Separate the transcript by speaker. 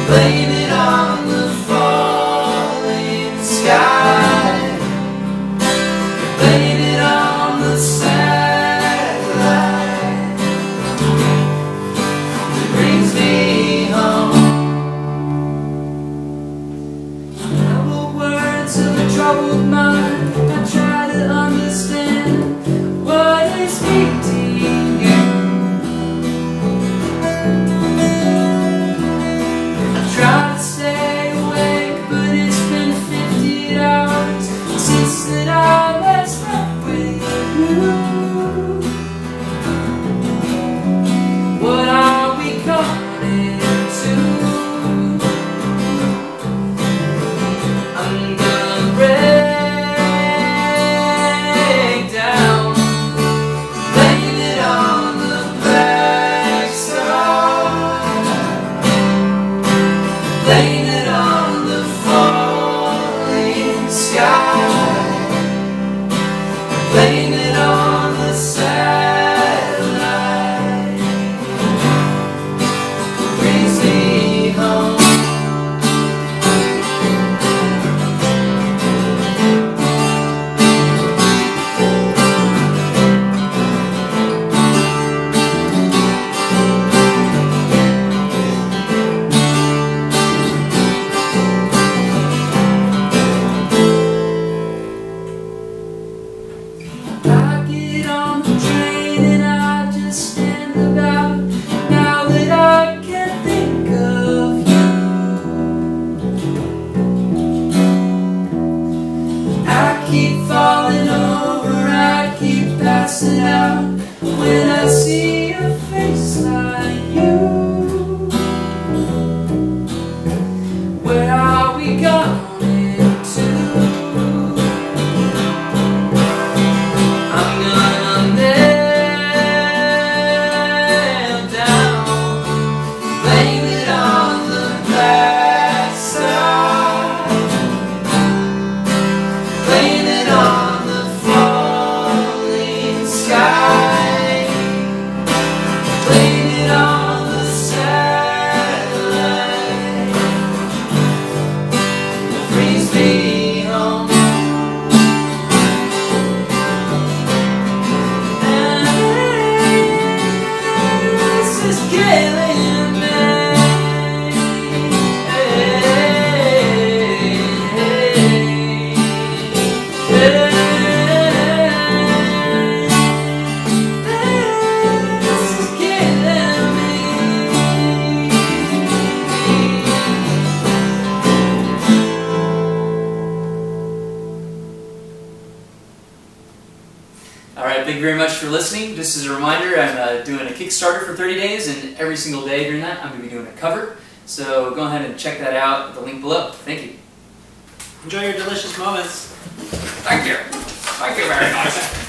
Speaker 1: Blame it on the falling sky. Blame it on the satellite that brings me home. Troubled words of a troubled mind. I try to understand what is beating you. I try to stay awake, but it's been 50 hours since that I last met with you. What are we coming to? I'm gonna break down. Blame it on the black star. Blame it on the falling sky. Blame it on the satellite that brings me home. I get on the train and I just stand about now that I can't think of you. I keep falling over, I keep passing out when I see a face like you. Where are we going to? I'm gonna nail down. Blame it on the black star. Blame it on the falling sky. Blame it on the satellite that brings me home. This is killing me. This is killing me. Alright, thank you very much for listening. Just as a reminder, I'm doing a Kickstarter for 30 days, and every single day during that, I'm going to be doing a cover. So go ahead and check that out at the link below. Thank you.
Speaker 2: Enjoy your delicious moments.
Speaker 1: Thank you. Thank you very much.